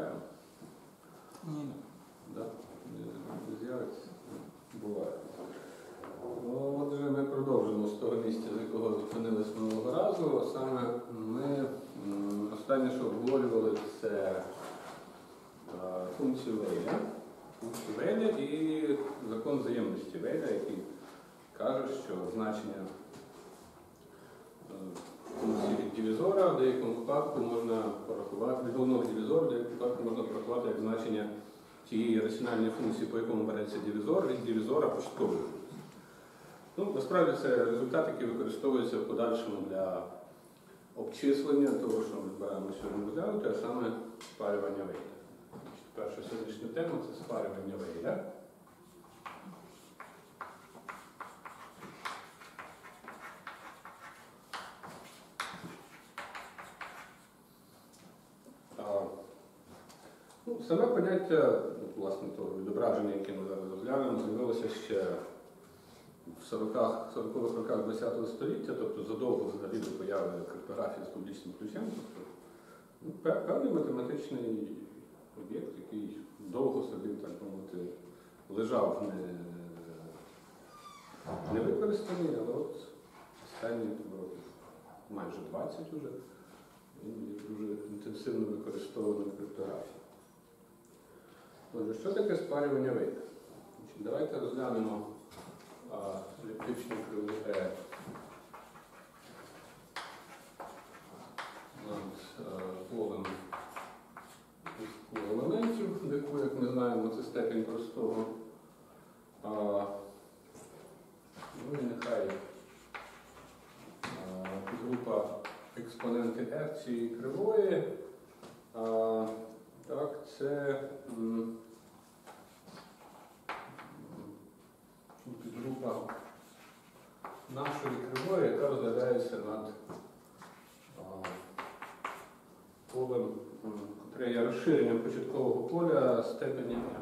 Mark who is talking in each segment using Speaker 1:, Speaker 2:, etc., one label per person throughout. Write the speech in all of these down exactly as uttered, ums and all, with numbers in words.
Speaker 1: чекаємо?
Speaker 2: Ні.
Speaker 1: Да? Не з'явиться? Буває. Отже, ми продовжимо з того місця, з якого зупинились минулого разу. Саме ми останнє, що обговорювали, це функцію Вейля. Функцію Вейля і закон взаємності Вейля, який каже, що значення функції від дивізора в деякому випадку можна порахувати, від головного дивізора в деякому випадку можна порахувати як значення тієї раціональної функції, по якому береться дивізор, від дивізора початкової функції. Ну, насправді це результат, який використовується в подальшому для обчислення того, що ми збираємо сьогодні розглянути, а саме спарювання Вейля. Перша сьогоднішня тема – це спарювання Вейля. Ну, саме поняття, власне, того відображення, яке ми зараз розглянемо, з'явилося ще в сорокових роках ХХ століття, тобто задовго взагалі до появи криптографії з публічним ключем. Тобто, ну, певний математичний об'єкт, який довго собі, так мовити, лежав не, не використаний, але от останні років майже двадцять уже він є дуже інтенсивно використовуваний в криптографії. Отже, що таке спарювання Вейля? Давайте розглянемо еліптичну криву E над полем елементів, яку, як ми знаємо, це степінь простого. А, ну і нехай а, група експоненти R цієї кривої. А, так, це м, підгрупа нашої кривої, яка розглядається над а, полем, котре є розширенням початкового поля степені M.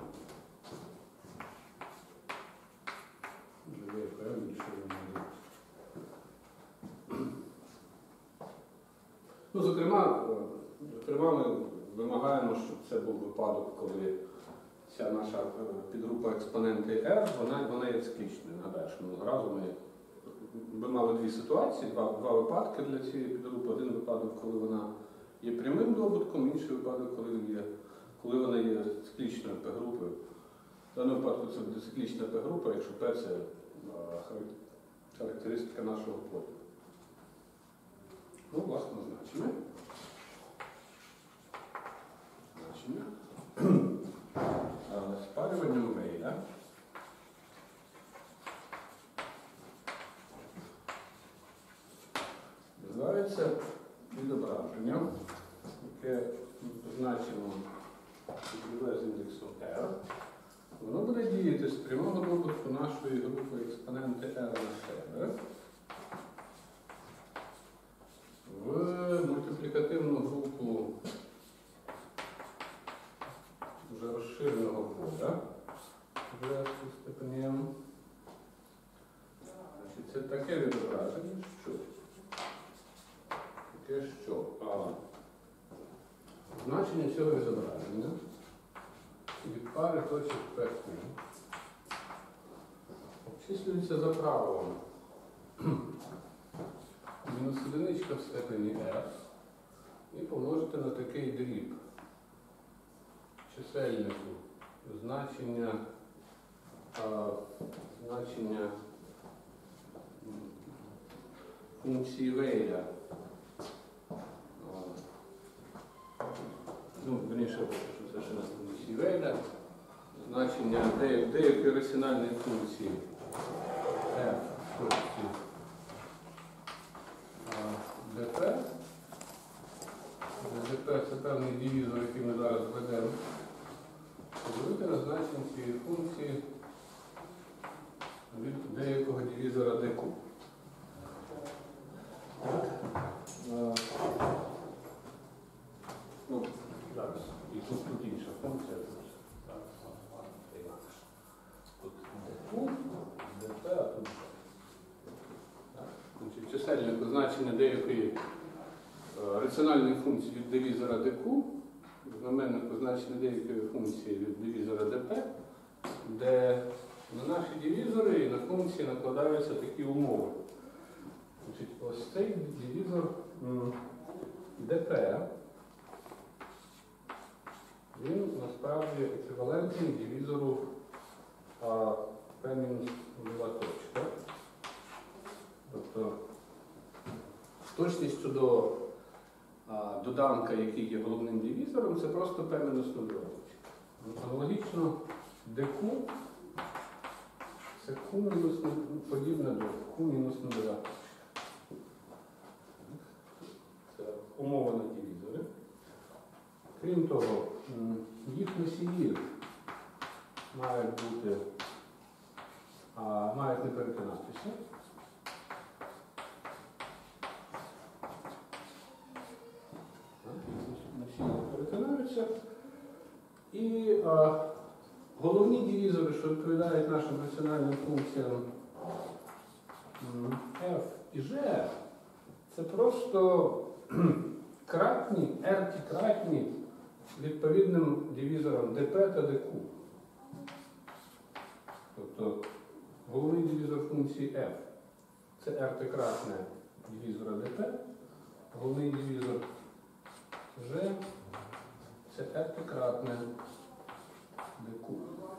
Speaker 1: Ну, зокрема, зокрема, ми вимагаємо, щоб це був випадок, коли ця наша підгрупа експоненти R, вона, вона є циклічною. Нагадаю, що минулого разу ми, ми мали дві ситуації, два, два випадки для цієї підгрупи. Один випадок, коли вона є прямим добутком, інший випадок, коли, є, коли вона є циклічною P-групою. В даному випадку це буде циклічна P-група, якщо P – це характеристика нашого поля. Ну, власне, значення. Значення. Спарювання Вейля називається відображення, яке позначено з індексом R. Воно буде діяти з прямого добутку нашої групи експоненти R на себе в мультиплікативну групу вже розширеного поля вже степені M. Значить, це таке відображення, що таке що а, значення цього відображення від пари точок P Q обчислюється за правилом мінус одиничка в степені F і помножити на такий дріб чисельнику значення, а, значення функції Вейля. Ну, верніше, що це ще не функції Вейля. Значення деякої раціональної функції F в точці dp. dp – це певний дивізор, який ми зараз ведемо. Подивити на значення цієї функції від деякого дивізора dq. Ну, зараз. І тут, тут інша функція. Тут dq, dp, а тут Значить, чисельник значення деякої раціональної функції від дивізора dq знаменнику значення деякої функції від дивізора dp, де на наші дивізори і на функції накладаються такі умови. Значить, ось цей дивізор dp, він насправді еквівалентний дивізору p-нульова точка. Тобто з точністю до а, доданка, який є головним дивізором, це просто p-нульова точка. Аналогічно dq це q мінус подібне до q мінус нульова точка. Це умова на дивізори. Крім того, їх носії мають бути, а, мають не перетинатися. Носії не перетинаються. І а, головні дивізори, що відповідають нашим раціональним функціям f і g, це просто кратні, r-кратні відповідним дивізорам dp та dq. Тобто головний дивізор функції f це r-кратне дивізора dp, головний дивізор g це r-кратне dq.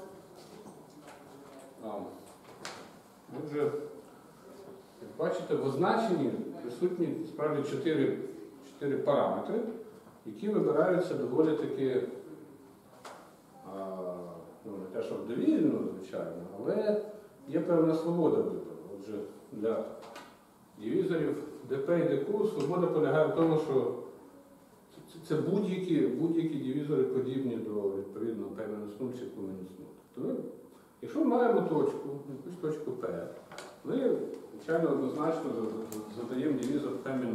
Speaker 1: Отже, як бачите, в означенні присутні справді чотири, чотири параметри, які вибираються доволі таки, а, ну, не те, що довільно, звичайно, але є певна свобода вибору. Отже, для дивізорів dp і dq свобода полягає в тому, що це будь-які будь-які дивізори подібні до, відповідно, p-нуль чи q-нуль. Тобто, якщо ми маємо точку, якусь точку P, ми, звичайно, однозначно задаємо дивізор p-нуль.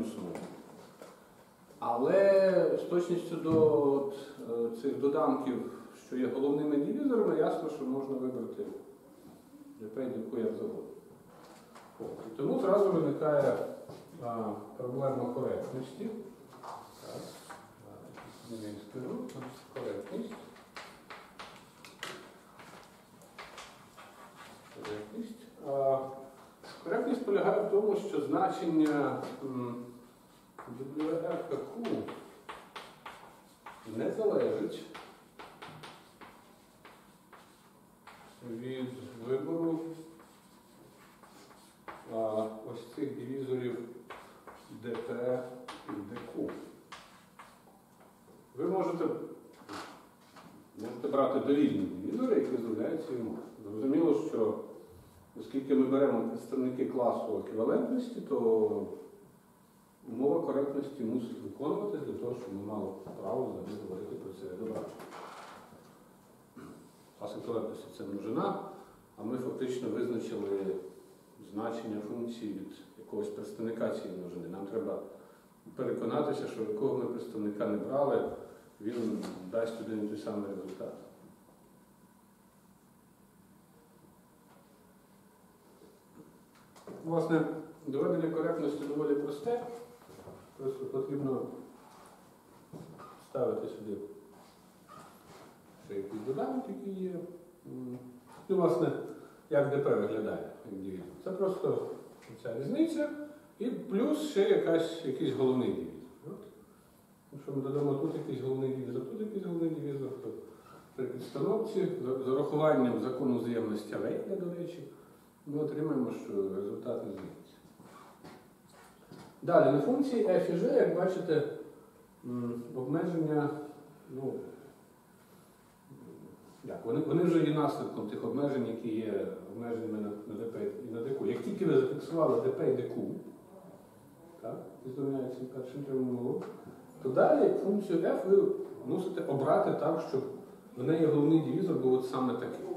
Speaker 1: Але з точністю до от, цих доданків, що є головними дивізорами, ясно, що можна вибрати dp і dq як завгодно. І тому зразу виникає а, проблема коректності. Так, змінюю скажу, коректність. Коректність. А, коректність полягає в тому, що значення W-R-Q не залежить від вибору а, ось цих дивізорів dp і dq. Ви можете, можете брати довільні дивізори, які дозволяють ці умови. Зрозуміло, що оскільки ми беремо представники класу еквівалентності, то умова коректності мусить виконуватись для того, щоб ми мали право взагалі говорити про це добрачення. Клас еквівалентності – це множина, а ми фактично визначили значення функції від якогось представника цієї множини. Нам треба переконатися, що якого ми представника не брали, він дасть один і той самий результат. Власне, доведення коректності доволі просте. Просто потрібно ставити сюди ще якийсь доданок, який є. Ну, власне, як dp виглядає, як дивізор. Це просто ця різниця і плюс ще якась, якийсь головний дивізор. Якщо ми додамо тут якийсь головний дивізор, тут якийсь головний дивізор, то при підстановці, з урахуванням закону взаємності Рейля, до речі, ми отримаємо, що результат не зміниться. Далі, на функції f і g, як бачите, обмеження, ну, як, вони, вони вже є наслідком тих обмежень, які є обмеженнями на, на dp і на dq. Як тільки ви зафіксували dp і dq, так, і зміняється першим терміном, то далі функцію f ви мусите обрати так, щоб в неї головний дивізор був от саме такий.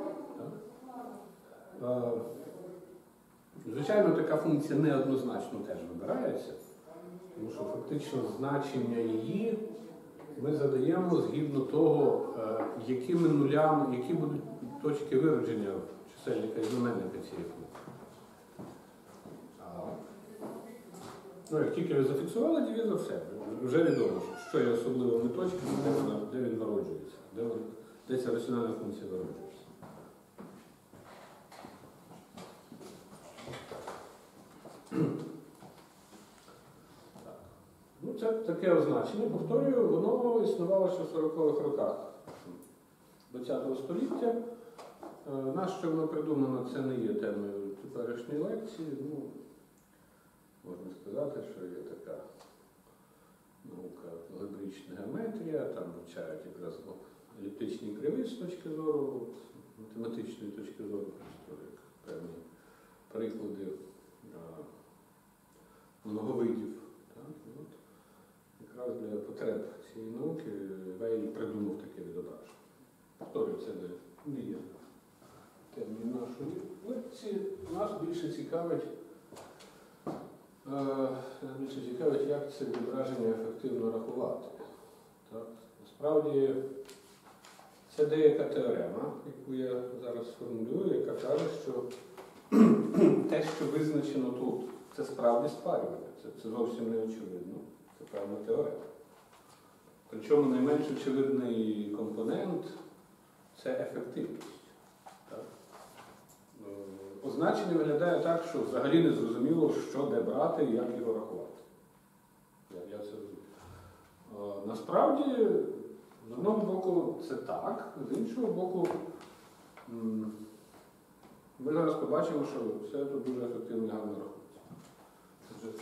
Speaker 1: Так? Звичайно, така функція неоднозначно теж вибирається, тому що фактично значення її ми задаємо згідно того, якими нулями, які будуть точки виродження чисельника і знаменника цієї функції. Ну, як тільки ви зафіксували дивізор, все, вже відомо, що є особливими точками, де, вона, де він народжується, де, вон- де ця раціональна функція народжується. Так. Ну, це таке означення, повторюю, воно існувало ще в сорокових роках ХХ століття. Е, Нащо воно придумано, це не є темою теперішньої лекції. Ну, можна сказати, що є така наука алгебрична геометрія, там вивчають якраз еліптичні криви з точки зору, от, математичної точки зору, просто як певні приклади а, многовидів. Так? І от, якраз для потреб цієї науки Вейль придумав таке відображення. Повторюю, це не, не є темою нашої лекції. Нас більше цікавить Е, Більше цікавить, як це відображення ефективно рахувати. Так? Насправді, це деяка теорема, яку я зараз сформулюю, яка каже, що те, що визначено тут, це справді спарювання. Це, це зовсім не очевидно. Це певна теорема. Причому найменш очевидний компонент – це ефективність. Так? Означення виглядає так, що взагалі не зрозуміло, що де брати і як його рахувати. Я, я це розумію. А, насправді, з одного боку, це так, з іншого боку, м, ми зараз побачимо, що все тут дуже ефективно і гарно рахується. Отже,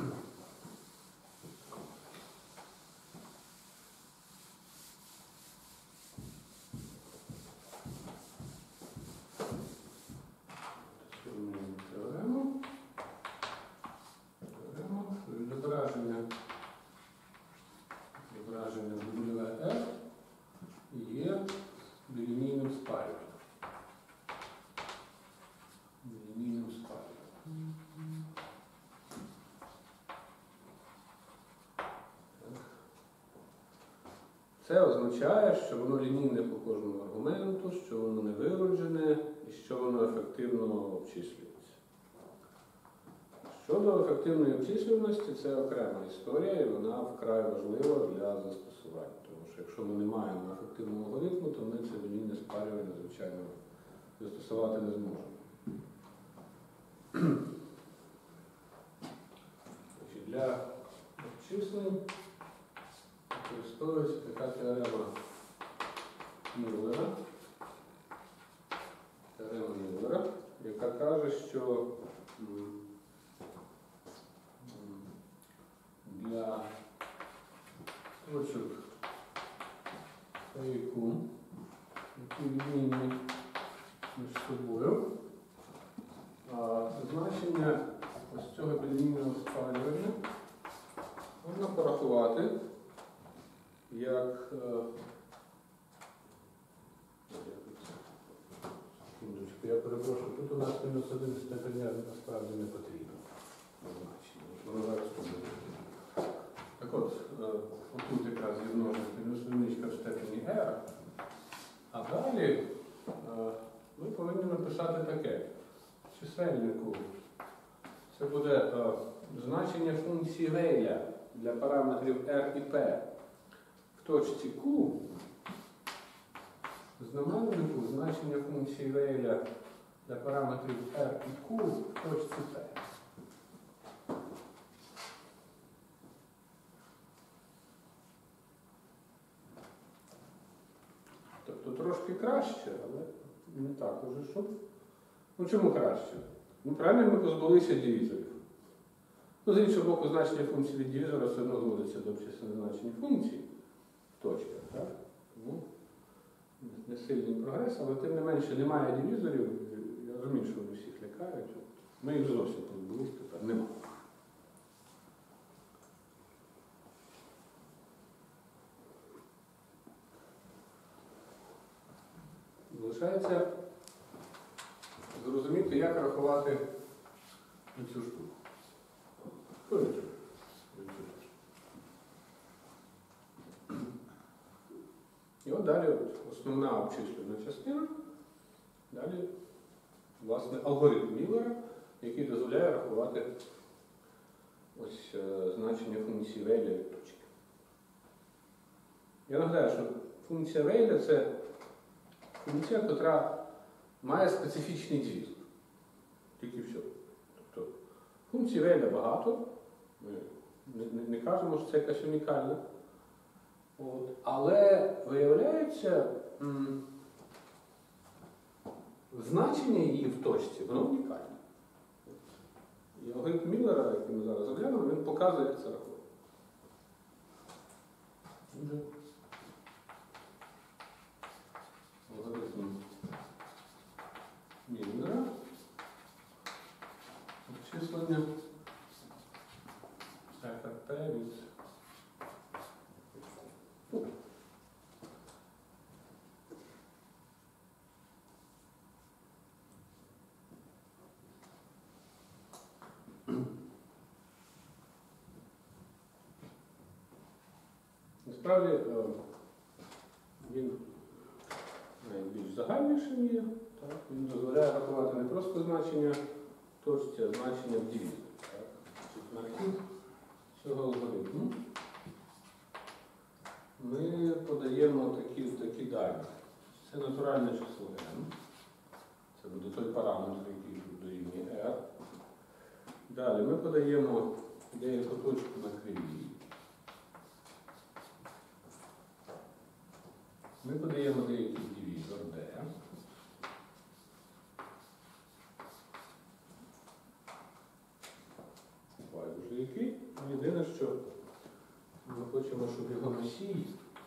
Speaker 1: теорему. Теорему. Відображення. Відображення W F є білінійним спарюванням. Білінійним спарюванням. Це означає, що воно лінійне по кожному аргументу, що воно не вироджене і що воно ефективно обчислюється. Щодо ефективної обчислюваності, це окрема історія, і вона вкрай важлива для застосування. Тому що якщо ми не маємо ефективного алгоритму, то ми це лінійне спарювання, звичайно, застосувати не зможемо. Для обчислень використовується така теорема Мюллера, теорема Мюллера, яка каже, що для точок Q, які відмінні між собою, а значення ось цього білінійного спалювання можна порахувати як секундочку, я перепрошую, тут у нас мінус один степеня насправді не потрібно. Воно зараз побудує. Так от, отут якраз є множник мінус одиничка в степені r, а далі ми повинні написати таке. В чисельнику це буде значення функції Вейля для параметрів r і p в точці Q, в знаменнику значення функції Вейля для параметрів r і Q в точці P. Тобто трошки краще, але не так уже, що. Ну чому краще? Ну, правильно, ми позбулися дивізорів. Ну, з іншого боку, значення функції від дивізора все одно зводиться до обчислених значень функцій в точках, так? Тому не сильний прогрес, але тим не менше немає дивізорів. Я розумію, що вони всіх лякають. Ми їх зовсім позбулися, тепер немає. Залишається зрозуміти, як рахувати цю штуку. І от далі от, основна обчислювана частина, далі, власне, алгоритм Мюллера, який дозволяє рахувати ось е, значення функції Вейля від точки. Я нагадаю, що функція Вейля – це функція, яка має специфічний зв'язок. Тільки все. Тобто функцій Вейля багато. Ми не, не, не кажемо, що це якась унікальна. От. Але виявляється, м, значення її в точці, воно унікальне. І алгоритм Міллера, який ми зараз розглянемо, він показує, як це рахує. Алгоритм Міллера. Обчислення еф пі від ну, насправді він найбільш загальнішим є. Так? Він дозволяє рахувати не просто значення в точці, а значення в дивізорі. На хід цього алгоритму ми подаємо такі, такі дані. Це натуральне число n. Це буде той параметр, який дорівнює r. Далі ми подаємо деяку точку на кривій. Ми подаємо деякий дивізор d. Байдуже який. Єдине, що ми хочемо, щоб його носій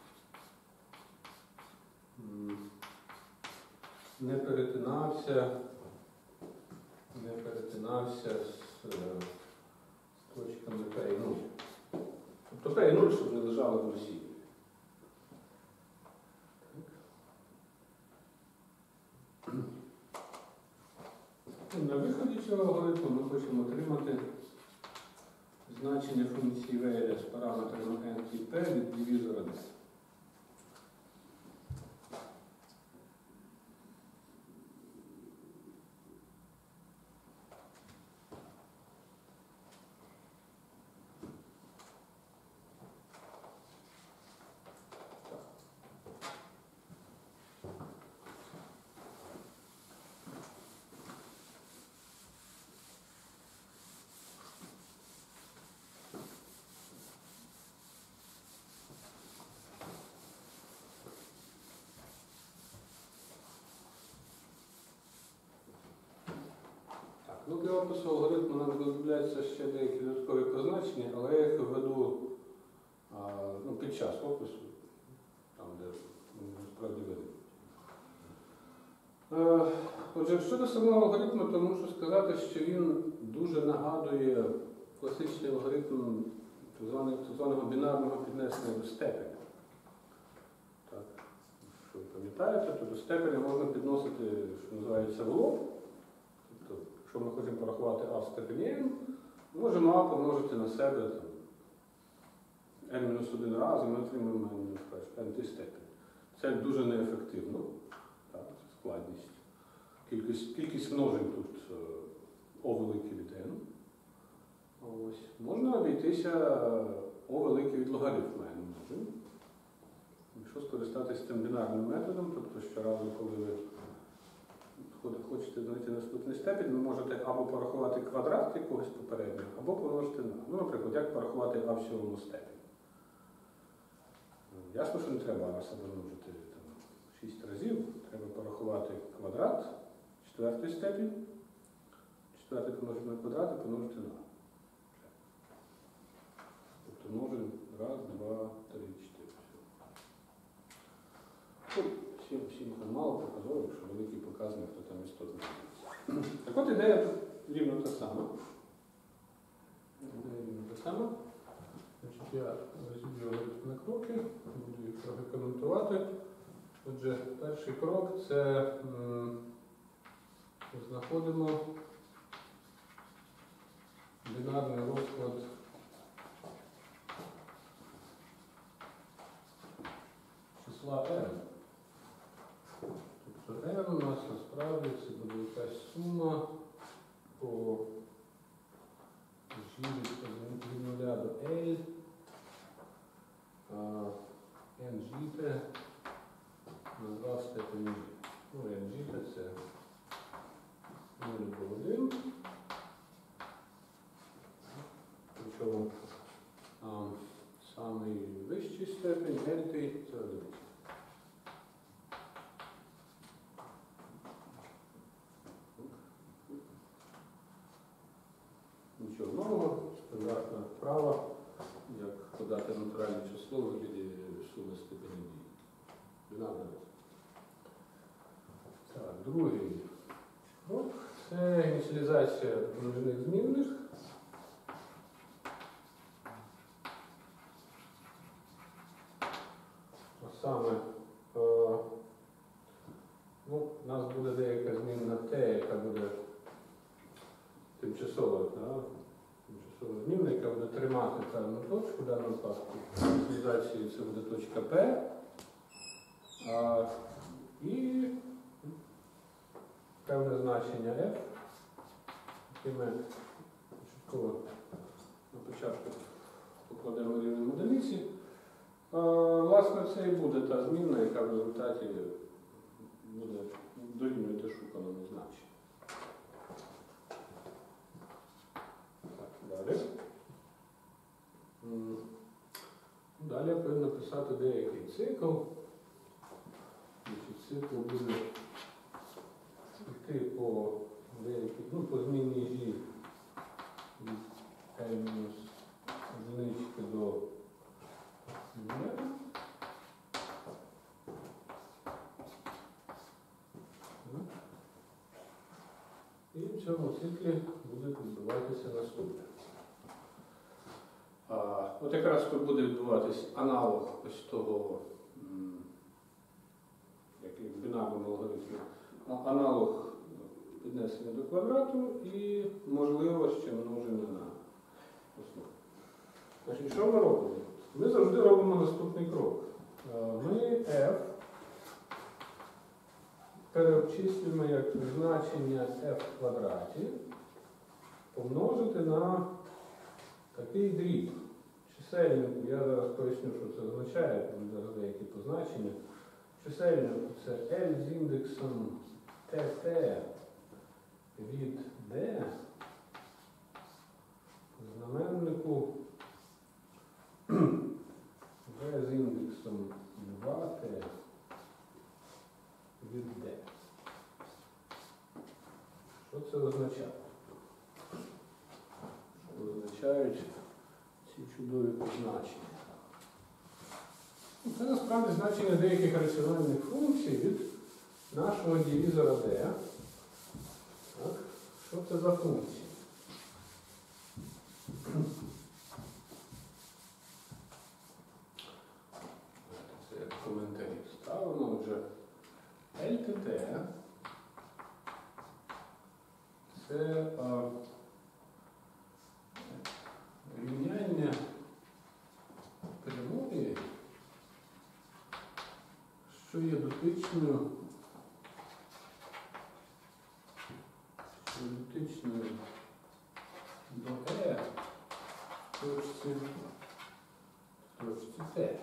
Speaker 1: не перетинався, не перетинався з, з точками P і нуль. Тобто P і нуль, щоб не лежало в носії. На виході цього алгоритму ми хочемо отримати значення функції Вейля з параметрами n і p від дивізора d. Ну, для опису алгоритму нам знадобляться ще деякі додаткові позначення, але я їх введу а, ну, під час опису, там, де насправді видно. Е, отже, щодо самого алгоритму, то мушу сказати, що він дуже нагадує класичний алгоритм так званого, так званого бінарного піднесення до степеня. Так. Якщо ви пам'ятаєте, то до степеня можна підносити, що називається, в лоб. Якщо ми хочемо порахувати а в степені n, можемо а помножити на себе n-один раз, і ми отримаємо n степень. Це дуже неефективно, так, складність. Кількість, кількість множень тут о велике від n. Ось. Можна обійтися о велике від логарифму n множень. Якщо скористатися цим бінарним методом, тобто щоразу, коли ви хочете знайти наступний степінь, ви можете або порахувати квадрат якогось попереднього, або помножити на. Ну, наприклад, як порахувати а в сьомому степені. Ясно, що не треба а себе множити там, шість разів. Треба порахувати квадрат, четвертий степінь, четвертий помножити на квадрат і помножити на. Тобто множимо раз, два, три, чотири. Всім, всім мало показових, що великий показник, то там істотно. Так от ідея тут рівно та сама. Ідея рівно та сама. Значить, я розіб'ю алгоритм на кроки, буду їх трохи коментувати. Отже, перший крок – це м, знаходимо бінарний розклад числа n. Тобто n у нас насправді це буде якась сума по g від один L, а, NGT на два в степені G. Ну, NGT це нуль до один. Причому а, самий вищий степень L це одиниця. Нічого нового, стандартна вправа, як подати натуральне число в вигляді суми степені дії. Бінарна різниця. Так, другий крок – це ініціалізація множинних змінних. А саме, е, ну, у нас буде деяка змінна Т, яка буде тимчасова, да? Тимчасова змінна, яка буде тримати певну точку, в даному випадку ініціалізації це буде точка P. А, і певне значення F, яке ми початково на початку покладемо рівнем одиниці. А, власне, це і буде та змінна, яка в результаті буде дорівнювати шуканому значенню. Так, далі. М, Далі я повинен написати деякий цикл. Цикл буде йти по деякій, ну, по змінній G від L мінус одинички до нуля. І в цьому циклі буде відбуватися наступне. А, от якраз тут буде відбуватися аналог ось того, м, як і в бінарному алгоритмі, а- аналог піднесення до квадрату і, можливо, ще множення на основу. Значить, що ми робимо? Ми завжди робимо наступний крок. Е, Ми f переобчислюємо як значення f в квадраті помножити на такий дріб. Чисельник, я зараз поясню, що це означає, там зараз деякі позначення. Чисельник це L з індексом ТТ від D в знаменнику V з індексом два Т від D. Що це означає? Що означають ці чудові позначення? Це насправді значення деяких раціональних функцій від нашого дивізора D. Так. Що це за функції? Це як коментарі ставимо. Отже, L T T це а, рівняння прямої, що є дотичною, що є дотичною до E в точці, в точці T.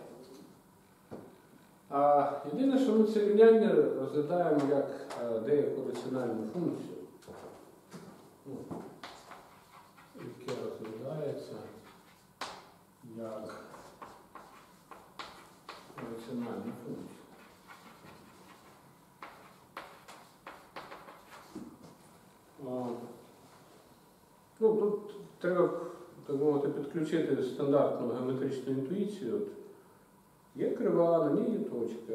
Speaker 1: А єдине, що ми це рівняння розглядаємо як а, деяку раціональну функцію, ну, яке розглядається як раціональну функцію. А, ну, тут треба, так мовити, підключити стандартну геометричну інтуїцію. От є крива, на ній є точка.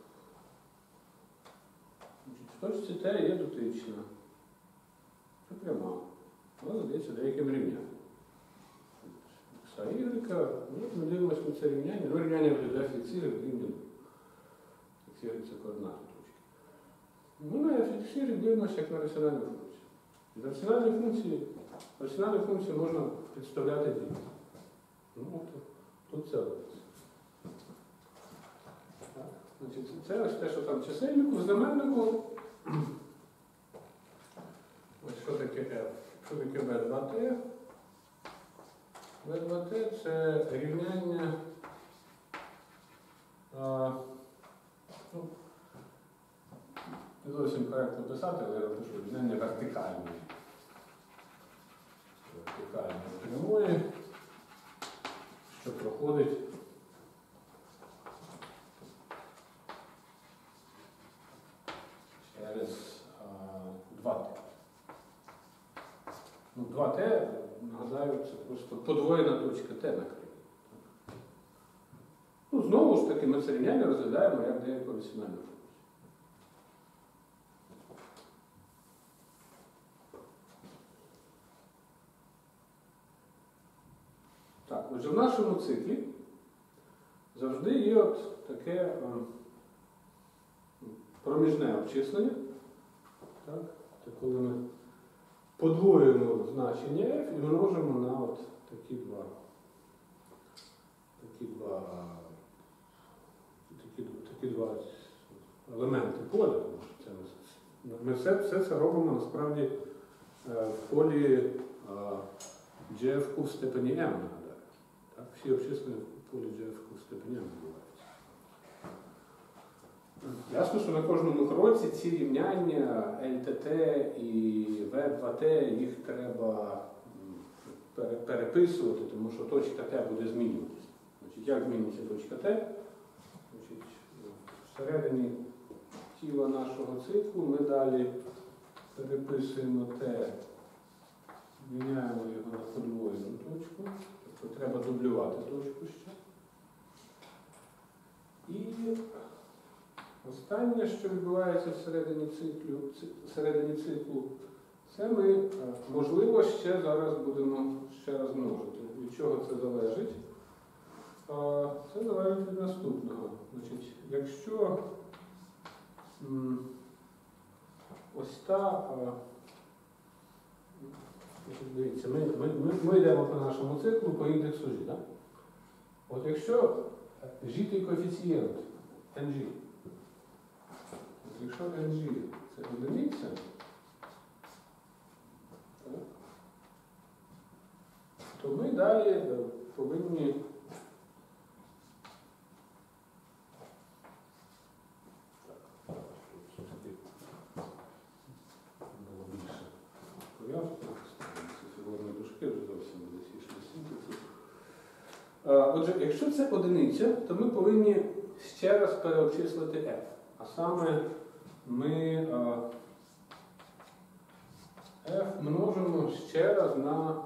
Speaker 1: В точці Т є дотична. Це пряма. Вона задається деяким рівнянням. Кса Y, ну, ми дивимося на це рівняння. Ну, рівняння виглядає фікс Y рівня. Фікс Y це координати точки. Ми на фікс Y дивимося як на раціональну функцію. Від раціональної функції, раціональну функцію можна представляти дії. Ну, от, тут це робиться. Так, значить, це ось те, що там в чисельнику, в знаменнику. Ось що таке F? Що таке B два Т? ве два те це рівняння, а, ну, не зовсім коректно писати, але я напишу рівняння вертикальної. Вертикальної прямої, що проходить через два те. Ну, два те, нагадаю, це просто подвоєна точка Т на криві. Ну, знову ж таки, ми це рівняння розглядаємо як деяку раціональну функцію. Так, отже, в нашому циклі завжди є от таке е, проміжне обчислення. Так? Це коли ми подвоюємо значення f і множимо на от такі два, такі два, такі, такі два елементи поля, тому що це ми, ми все, все це робимо насправді в полі джі еф в степені m, нагадаю. Так? Всі обчислення в полі джі еф в степені m відбуваються. Ясно, що на кожному кроці ці рівняння ел те те і ве два те, їх треба переписувати, тому що точка Т буде змінюватися. Значить, як зміниться точка Т? Значить, всередині тіла нашого циклу ми далі переписуємо Т, міняємо його на подвоєну точку, тобто треба дублювати точку ще. І останнє, що відбувається всередині циклу, всередині циклу, це ми, можливо, ще зараз будемо ще раз множити. Від чого це залежить? Це залежить від наступного. Значить, якщо ось та, дивіться, ми, ми, ми, ми йдемо по нашому циклу по індексу G, так? От якщо G коефіцієнт ен джі, якщо ен джі це одиниця, так, то ми далі повинні було більше пов'язку, ці фігурні дужки вже зовсім буде сішли синтезу. Отже, якщо це одиниця, то ми повинні ще раз переобчислити f. А саме ми f множимо ще раз на,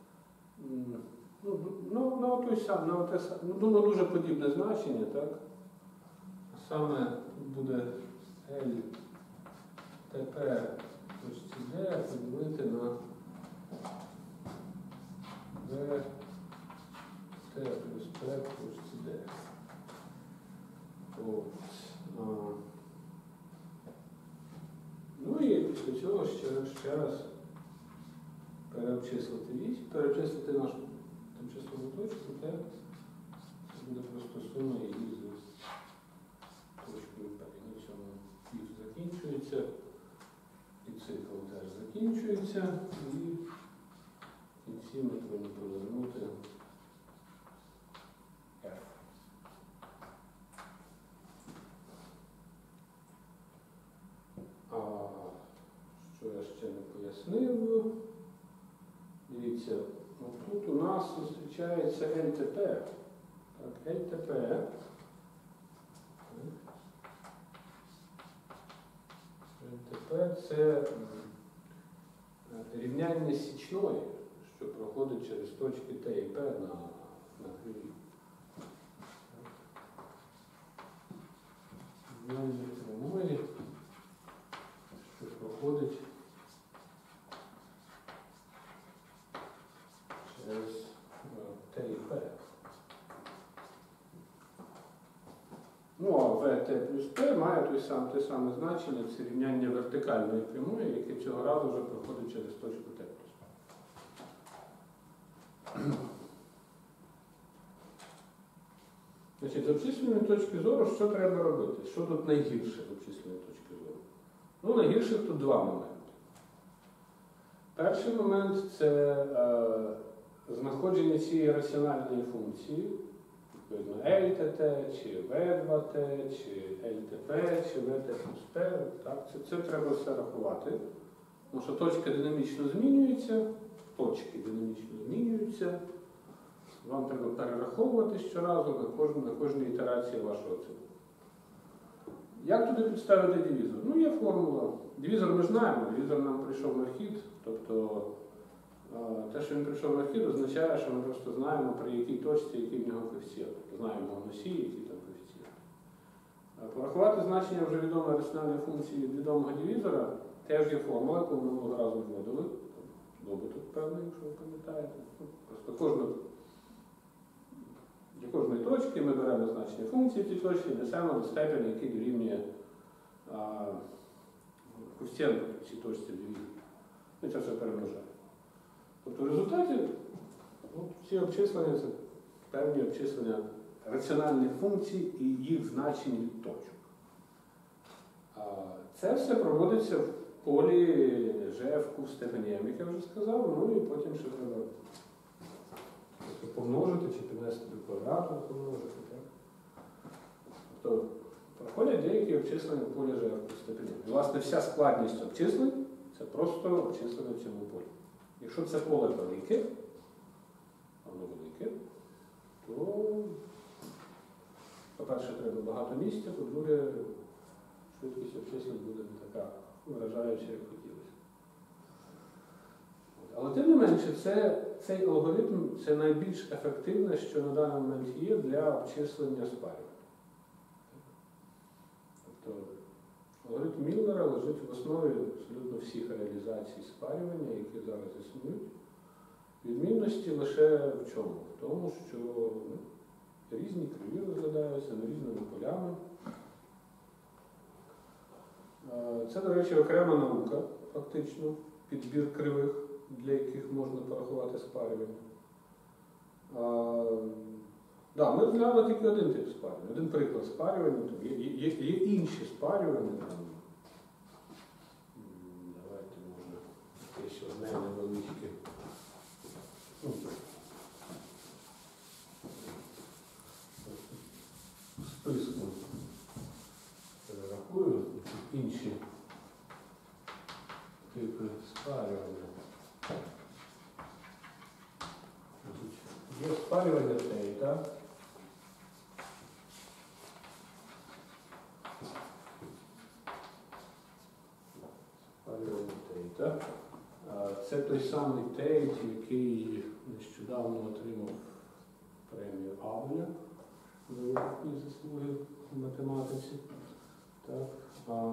Speaker 1: ну, ну, на той сам, на те, ну, на дуже подібне значення, так? А саме буде L Т П точці D поділити на V Т плюс П точці D. От. Ну і після цього ще, ще раз переобчислити вісь, переобчислити нашу тимчасову точку, Т. Це буде просто сума її з точкою П. На цьому вісь закінчується, і цикл теж закінчується, і в кінці ми повинні повернути F. А що я ще не пояснив? Дивіться, тут у нас зустрічається ел те пе. Так, ел те пе. ел те пе це рівняння січної, що проходить через точки Т і П на, на криві. Рівняння прямої, що проходить через Т і П. Ну, а В Т плюс П має той сам, те саме значення, це рівняння вертикальної прямої, яке цього разу вже проходить через точку Т плюс П. Значить, з обчисленої точки зору, що треба робити? Що тут найгірше з обчисленої точки зору? Ну, найгірших тут два моменти. Перший момент – це е, знаходження цієї раціональної функції, відповідно, ель те те, чи ве два те, чи ель те пе, чи ве те плюс пе, так, це, це треба все рахувати. Тому що точка динамічно змінюється, точки динамічно змінюються, вам треба перераховувати щоразу на кожну, на кожній ітерації вашого циклу. Як туди підставити дивізор? Ну, є формула. Дивізор ми знаємо, дивізор нам прийшов на хід, тобто те, що він прийшов на хід, означає, що ми просто знаємо, при якій точці, який в нього коефіцієнт. Знаємо носі, який там коефіцієнт. Порахувати значення вже відомої раціональної функції від відомого дивізора теж є формула, яку ми минулого разу вводили. Добуток певний, якщо ви пам'ятаєте. Просто кожну, для кожної точки ми беремо значення функції цієї точки і несемо до степені, який дорівнює коефіцієнту цій точці дивізора. Ми це все перемножаємо. Тобто в результаті ну, ці обчислення це певні обчислення раціональних функцій і їх значень від точок. Це все проводиться в полі жеф в степені м, як я вже сказав, ну і потім ще треба помножити чи піднести до квадрату, помножити. Так? Тобто проходять деякі обчислення в полі жеф в степені м. І, власне, вся складність обчислень це просто обчислення в цьому полі. Якщо це поле велике, воно велике, то, по-перше, треба багато місця, по-друге, швидкість обчислень буде не така вражаюча, як хотілося. Але тим не менше, це, цей алгоритм це найбільш ефективне, що на даний момент є для обчислення спарювання. Тобто алгоритм Міллера лежить в основі абсолютно всіх реалізацій спарювання, які зараз існують. Відмінності лише в чому? В тому, що ну, різні криві розглядаються на різними полями. Це, до речі, окрема наука, фактично, підбір кривих, для яких можна порахувати спарювання. Да, ми розглянули тільки один тип спарювання, один приклад спарювання. Є, є, є інші спарювання. Там, давайте, може, якесь одне невеличке. Ну, списку перерахую інші типи спарювання. Є спарювання тейта. Спарювання тейта. Це той самий тейт, який нещодавно отримав премію Абеля за великі заслуги в математиці. Так. А,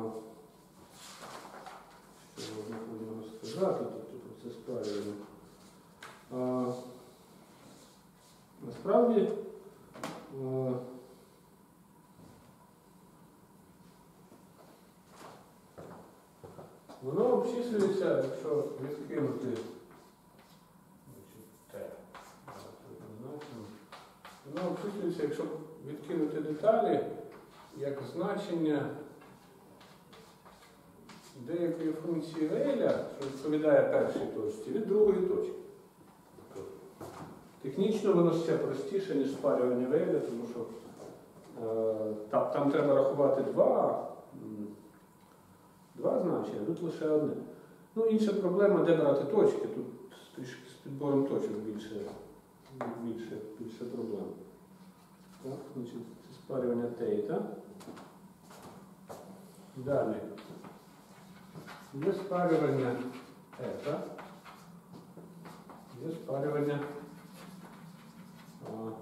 Speaker 1: що можна про нього сказати, тобто про це спарювання. А, насправді, а, воно обчислюється, якщо відкинути те, воно обчислюється, якщо відкинути деталі, як значення деякої функції Вейля, що відповідає першій точці, від другої точки. Технічно воно ще простіше, ніж спарювання Вейля, тому що е, там, там треба рахувати два, два значення, тут лише одне. Ну, інша проблема, де брати точки, тут трішки з підбором точок більше, більше, більше проблем. Так, значить, це спарювання тейта. Далі. Є спарювання ета. Є спарювання а,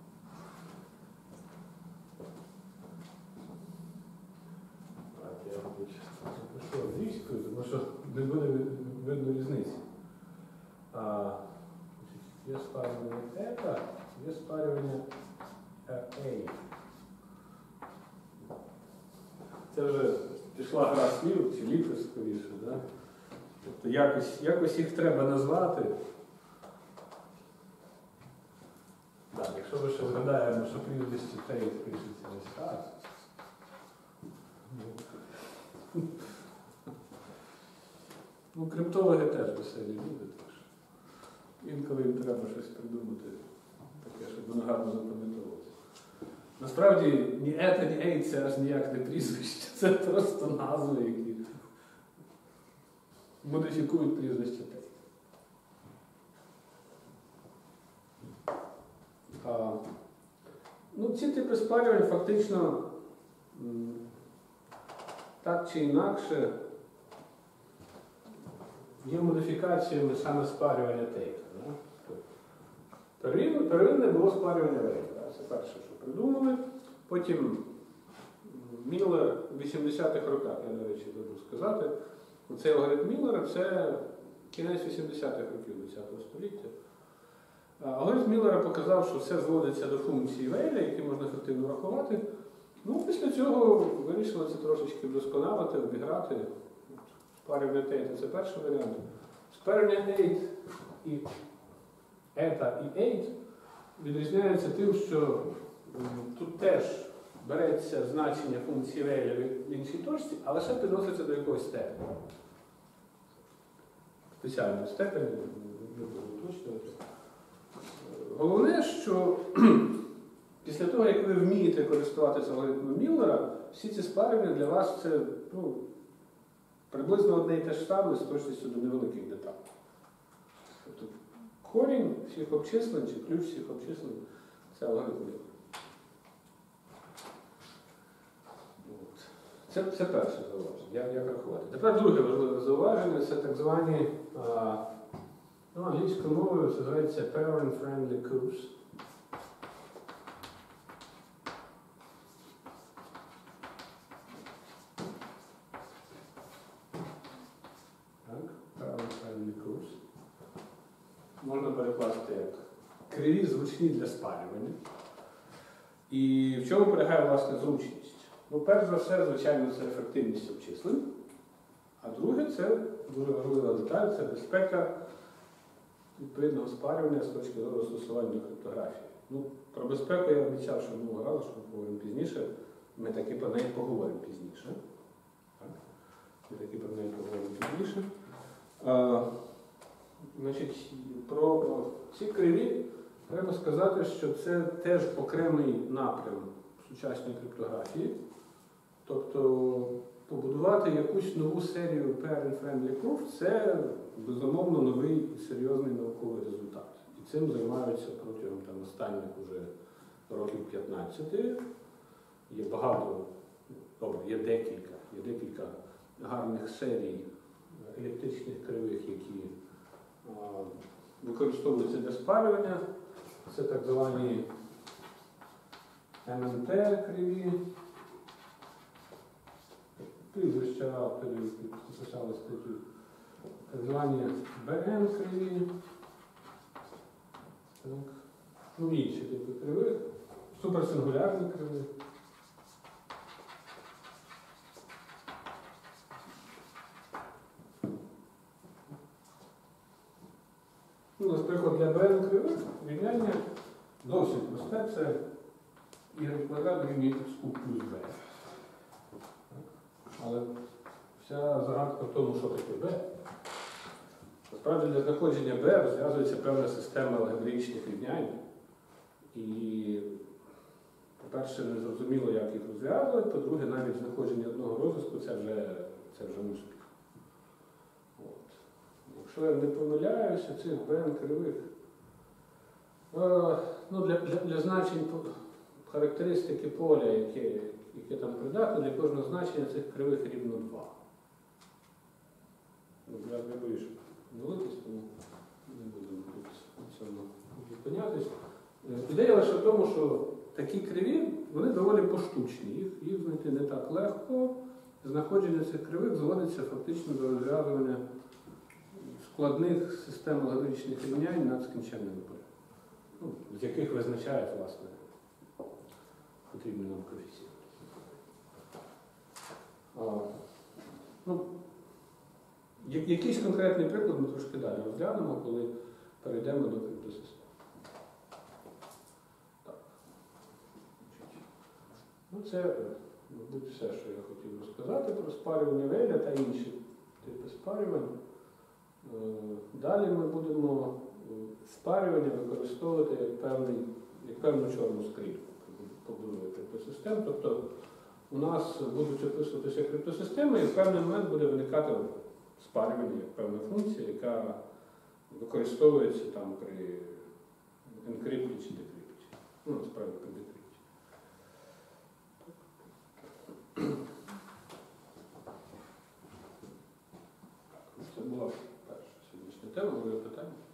Speaker 1: так, я запишу англійською, тому що не буде видно різниці. А, є спарювання ета, є спарювання A. Це вже пішла гра слів, чи літер скоріше. Да? Тобто якось, якось їх треба назвати. Так, якщо ви ще згадаємо, що прізвище Тейт пишеться ось так. Ну, криптологи теж веселі люди. інколи їм треба щось придумати, таке, щоб воно гарно запам'ятовувалося. Насправді, ні ета, ні ейт це аж ніяк не прізвище, це просто назви, які модифікують прізвище Тейт. А, ну, ці типи спарювань фактично м, так чи інакше є модифікаціями саме спарювання Тейта. Да? Первинне, первинне було спарювання Вейля. Да? Це перше, що придумали. Потім Міллер у вісімдесятих роках, я, до речі, забув сказати, цей алгоритм Міллера – це кінець вісімдесятих років ХХ століття. Алгоритм Міллера показав, що все зводиться до функції Вейля, які можна ефективно рахувати. Ну, після цього вирішили це трошечки вдосконалити, обіграти. Спарювання Тейта – це перший варіант. Спарювання ейт і ета і ейт відрізняються тим, що тут теж береться значення функції Вейля в іншій точці, а лише підноситься до якогось степеня. Спеціальної степені, не буду уточнювати. Головне, що після того, як ви вмієте користуватися алгоритмом Міллера, всі ці спарювання для вас це ну, приблизно одне і те ж саме з точністю до невеликих деталей. Тобто корінь всіх обчислень чи ключ всіх обчислень – це алгоритм Міллера. Це, це перше зауваження, як, як рахувати. Тепер друге важливе зауваження – це так звані, а, ну, англійською мовою це називається parent-friendly curves. Так, parent-friendly curves. Можна перекласти як криві зручні для спарювання. І в чому полягає, власне, зручність? Ну, перш за все, звичайно, це ефективність обчислень, а друге, це дуже важлива деталь, це безпека відповідного спарювання з точки зору застосування до криптографії. Ну, про безпеку я обіцяв, що ми разу, що ми поговоримо пізніше, ми таки про неї поговоримо пізніше. Так? Ми таки про неї поговоримо пізніше. А, значить, про ці криві треба сказати, що це теж окремий напрям сучасної криптографії. Тобто побудувати якусь нову серію parent-friendly proof – це, безумовно, новий і серйозний науковий результат. І цим займаються протягом там, останніх уже років п'ятнадцяти. Є багато, добре, є декілька, є декілька гарних серій еліптичних кривих, які а, використовуються для спарювання. Це так звані ем ен те криві. Прізвища авторів, які написали статтю. Так звані бе ен криві. Так. Ну, інші типи кривих. Суперсингулярні криві. Ну, наприклад, для бе ен кривих рівняння досить просте. Це y квадрат дорівнює х куб плюс b. Але вся загадка в тому, що таке b. Насправді для знаходження b розв'язується певна система алгебраїчних рівнянь. І, по-перше, не зрозуміло, як їх розв'язувати, по-друге, навіть знаходження одного розв'язку це вже, це вже успіх. От. Якщо я не помиляюся, цих бе ен кривих, е, ну, для, для, для значень характеристики поля, яке, яке там придатне, для кожного значення цих кривих рівно два. Ну, я не боюсь, щоб великість, тому не будемо тут на цьому зупинятись. Ідея лише в тому, що такі криві, вони доволі поштучні. Їх, їх знайти не так легко. Знаходження цих кривих зводиться фактично до розв'язування складних систем алгебраїчних рівнянь над скінченними полями, ну, з яких визначають, власне, потрібний нам коефіцієнт. Ну, якийсь конкретний приклад ми трошки далі розглянемо, коли перейдемо до криптосистем. Так. Ну, це, мабуть, все, що я хотів розказати про спарювання Вейля та інші типи спарювань. Далі ми будемо спарювання використовувати як, певний, як певну чорну скріпку побудови криптосистем. Тобто у нас будуть описуватися криптосистеми, і в певний момент буде виникати спарювання як певна функція, яка використовується там при енкрипті чи декрипті. Ну, насправді при декрипті. Це була перша сьогоднішня тема, моє питання.